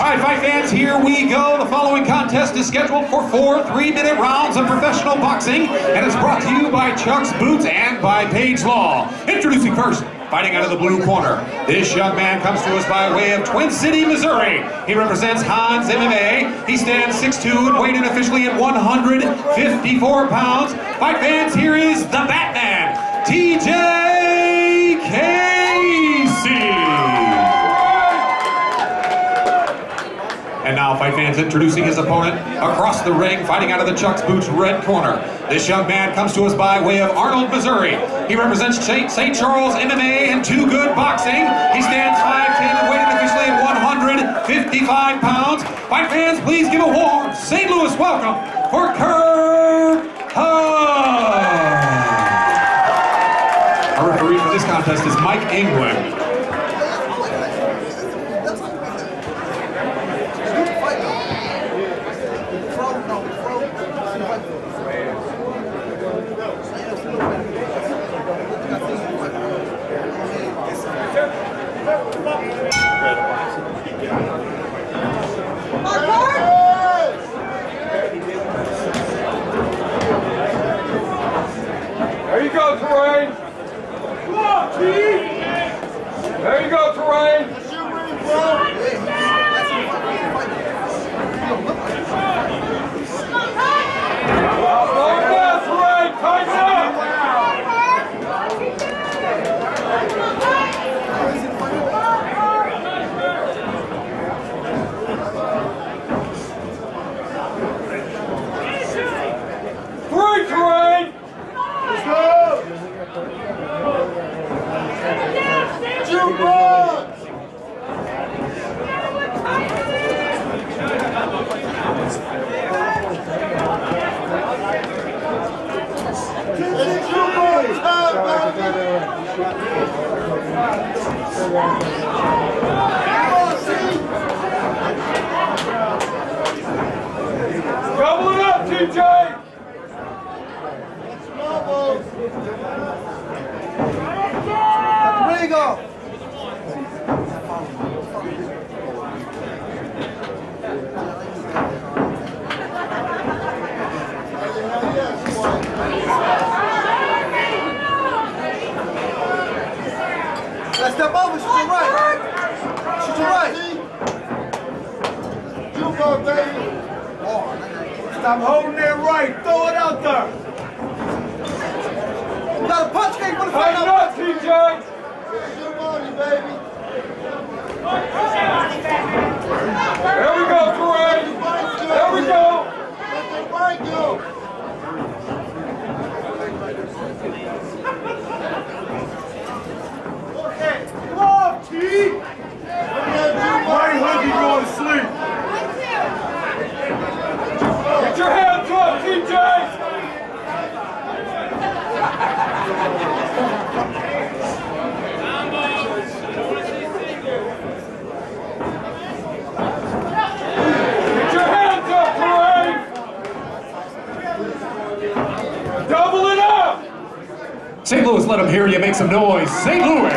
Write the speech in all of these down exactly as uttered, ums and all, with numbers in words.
right, fight fans, here we go. The following contest is scheduled for four three-minute rounds of professional boxing and is brought to you by Chuck's Boots and by Page Law. Introducing first, fighting out of the blue corner, this young man comes to us by way of Twin City, Missouri. He represents Hans M M A. He stands six two and weighed in officially at one hundred fifty-four pounds. Fight fans, here is the Batman, T J Casey. And now, fight fans, introducing his opponent across the ring, fighting out of the Chuck's Boots red corner. This young man comes to us by way of Arnold, Missouri. He represents Saint Charles M M A and Too Good Boxing. He stands five ten and weighed in officially at one hundred fifty-five pounds. Fight fans, please give a warm Saint Louis welcome for Kurt Hugg. Our referee for this contest is Mike England. There you go, Terrain. Come on, T. There you go, Terrain. Slow down, Terrain. Tighten up. Three, Terrain. Let's go! Jukebox! It's jukebox time, baby! Double it up, T J! There you go. Let's step over, shoot your right. Shoot your right. You go, baby. Stop holding that right. Throw it out there. You got a punch kick for the fight up, T J. Your money, baby. There we go, Terrain. There we go. Let that right go. Okay, come on, T. Why would you go to sleep? Get your hands up, T J. Get your hands up, Terrain! Double it up! Saint Louis, let them hear you make some noise. Saint Louis!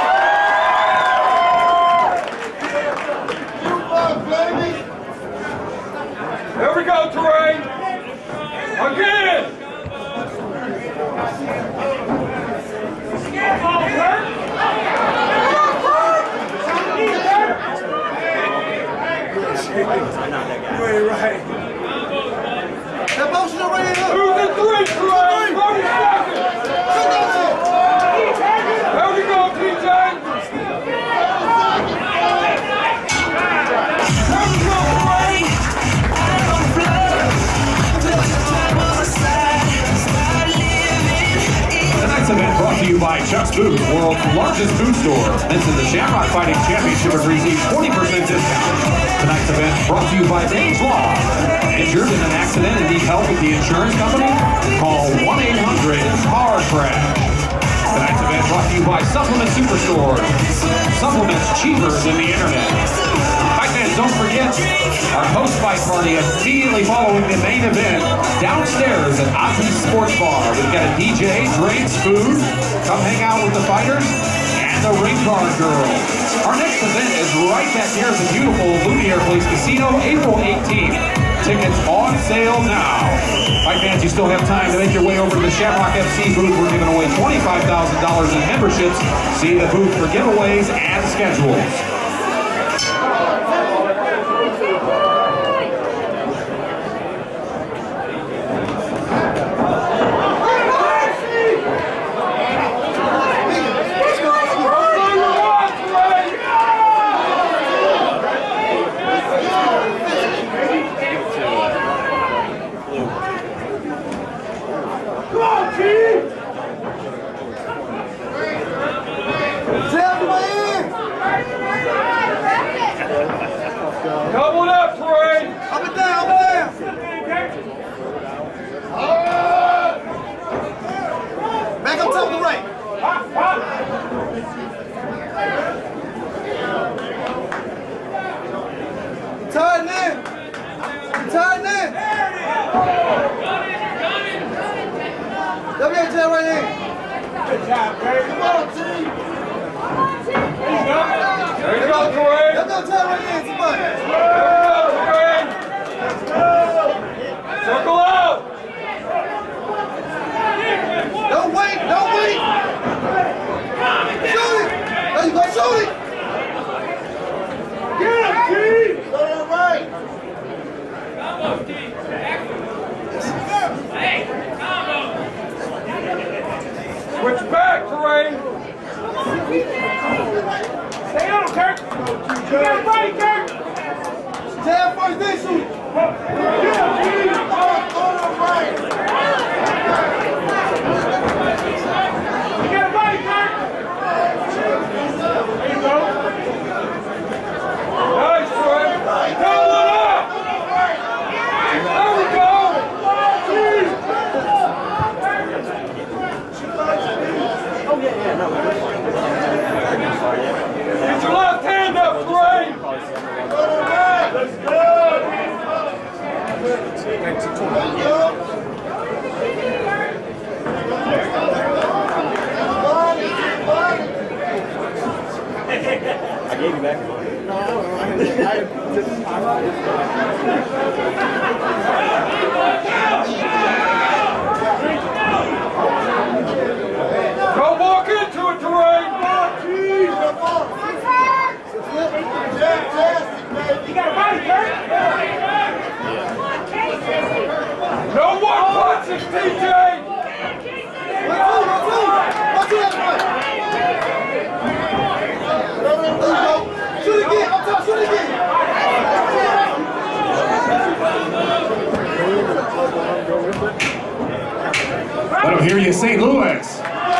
There we go, Terrain! Again! You ain't right. That motion already up. Who's in three, Terrain? thirty seconds. There we go, T J. There we go, Terrain. Tonight's event brought to you by Chuck's Boots, world's largest boot store. Mention the Shamrock Fighting Championship and receive forty percent discount. Tonight's event brought to you by Page Law. Injured in an accident and need help with the insurance company? Call one eight hundred car crash. Tonight's event brought to you by Supplement Superstores. Supplements cheaper than the internet. Fight fans, don't forget our post-fight party immediately following the main event downstairs at Ozzy's Sports Bar. We've got a D J, drinks, food. Come hang out with the fighters and the Ring Card Girls. Our next event is right back here at the beautiful Lumiere Place Casino, April eighteenth. Tickets on sale now. Fight fans, you still have time to make your way over to the Shamrock F C booth. We're giving away twenty-five thousand dollars in memberships. See the booth for giveaways and schedules. Double up, Troy! Up and down, up and down! Back up top of the right. Tighten in! Tighten in! W H L right in! Good job, Barry. Come on, team! There you go! There you go, Troy! W H L right in, somebody! Circle out! Don't wait, don't wait! Shoot it! There you go, shoot it! Get him, T! Go to the right! Combo, T! Hey, combo! Switch back, Terrain! Stay on him, Kirk! You got it right, Kirk! Jab first, then shoot it! Get your left hand up, Trey! Let's go! I gave you back. Go walk into it, Terrain! You got a body, Kurt! No more punches, T J! One, two, one, two! One, two, that's one! Shoot again! Up top, shoot again! Let them hear you, Saint Louis.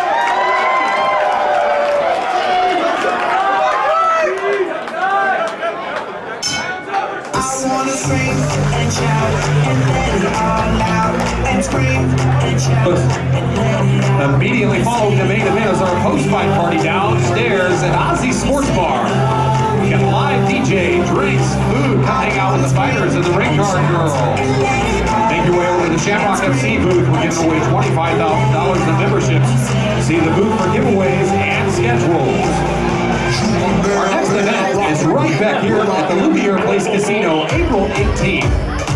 I wanna scream and shout and let it all out and scream and shout and let it out. Immediately following the main event is our post-fight party downstairs at Ozzy Sports Bar. We got live D J, drinks, food, come hang out with the fighters and the Ring Card Girls. Make your way over to the Shamrock F C booth. We're giving away twenty-five thousand dollars in memberships. See the booth for giveaways and schedules. Our next event is right back here at the Lumiere Place Casino, April eighteenth.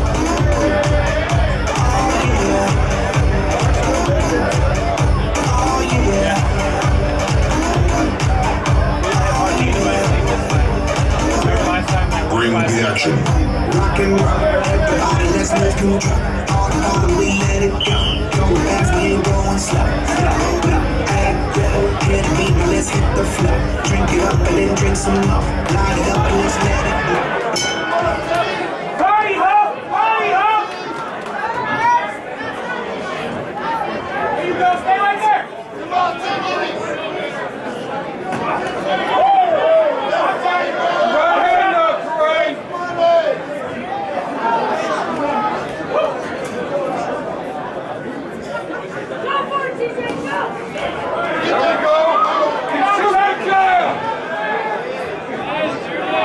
Bring the action. Rock and roll, everybody let's move control. All the all we let it go. Go fast, we ain't going slow. Slow, slow, act good. Hit the beat, now let's hit the flow. Drink it up and then drink some more. Light it up and let's let it blow. Party up! Party up! There you go, stay right there! Come on, ten minutes! Right hand up, Terrain! There we go! Shoot that jab!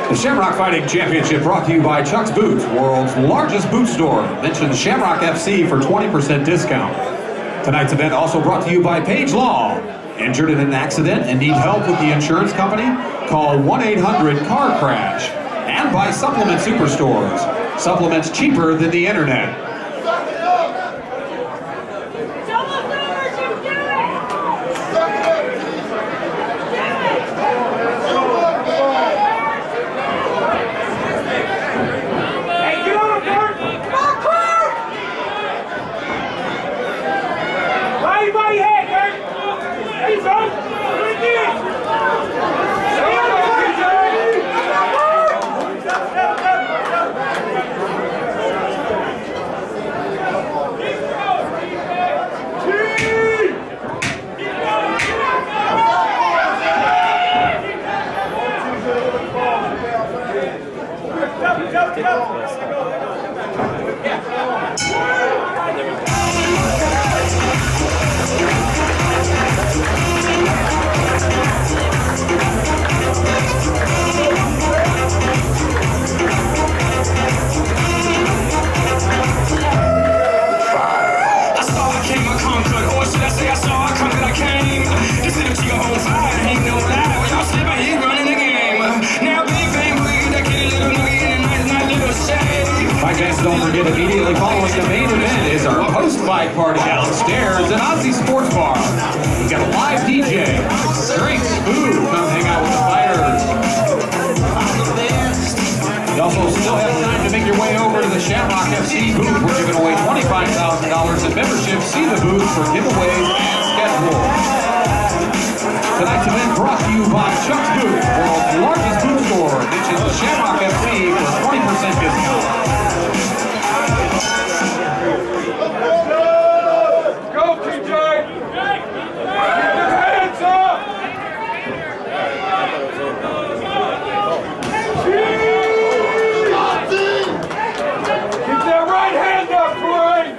The Shamrock Fighting Championship brought to you by Chuck's Boots, world's largest boot store. Mention Shamrock F C for twenty percent discount. Tonight's event also brought to you by Page Law. Injured in an accident and need help with the insurance company? Call one eight hundred car crash. And by Supplement Superstores. Supplements cheaper than the internet. Don't forget, immediately following the main event is our post-fight party downstairs at Ozzy Sports Bar. We've got a live D J, drinks, food, come hang out with the fighters. You also still have time to make your way over to the Shamrock F C booth. We're giving away twenty-five thousand dollars in membership. See the booth for giveaways and schedule. Tonight's event brought to you by Chuck's Boots, world's largest boot store. Mention the Shamrock F C for twenty percent discount. Go, T J! Get your hands up! Keep that right hand up, Corey!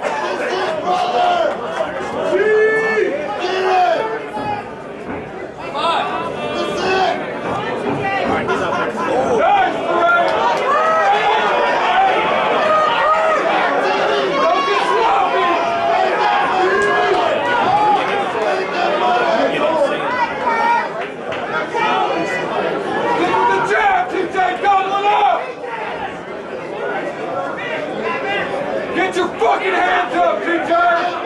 Nice, Corey! Don't get sloppy! Get your fucking hands up, T J!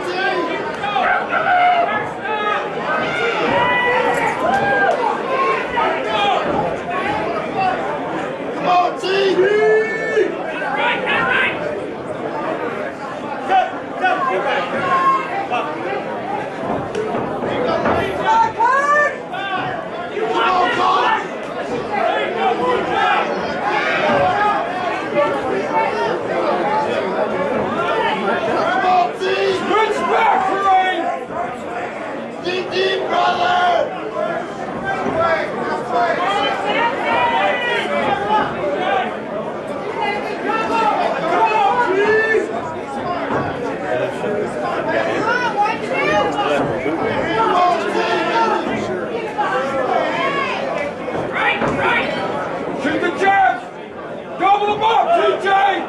Come on, T! Right, right! Stop, stop, get back! You want this? Switch back, Terrain! Deep, deep, brother! Right, right! Shoot the jabs! Double them up, T J!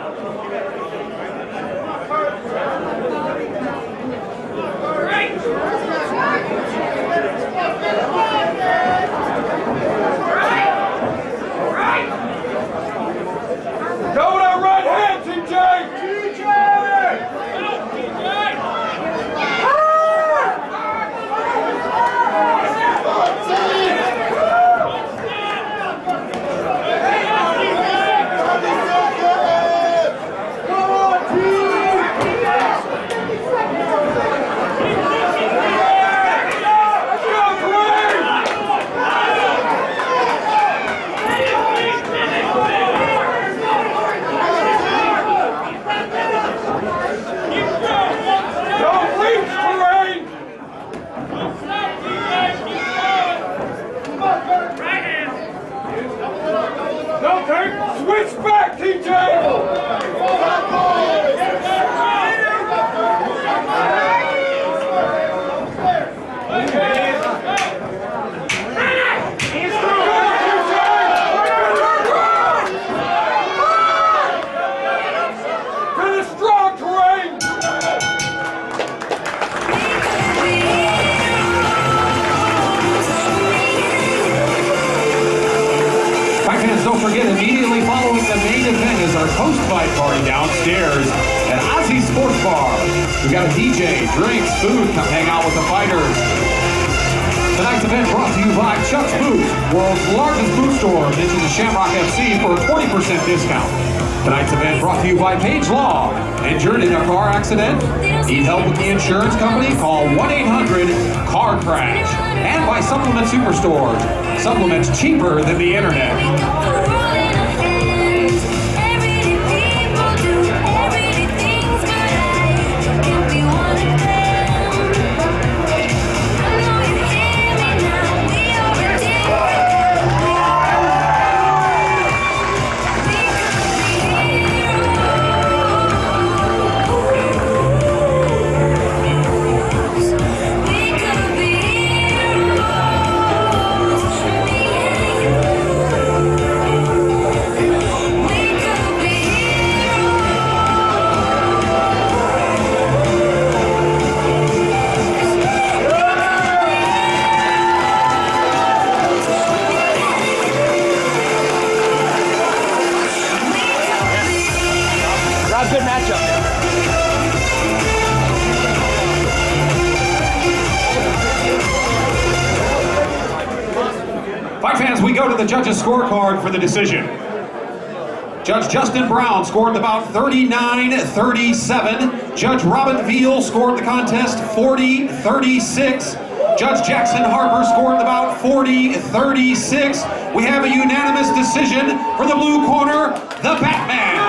Go that right hand, T J! T J! T J! Switch back, T J! Go, T J! post-fight party downstairs at Ozzy Sports Bar. We've got a D J, drinks, food, come hang out with the fighters. Tonight's event brought to you by Chuck's Boots, world's largest boot store. Mention the Shamrock F C for a twenty percent discount. Tonight's event brought to you by Page Law. Injured in a car accident? Need help with the insurance company? Call one eight hundred car crash. And by Supplement Superstore. Supplements cheaper than the internet. Good matchup. Fight fans, we go to the judges' scorecard for the decision. Judge Justin Brown scored the bout thirty-nine thirty-seven. Judge Robin Veal scored the contest forty thirty-six. Judge Jackson Harper scored the bout forty thirty-six. We have a unanimous decision for the blue corner, the Batman.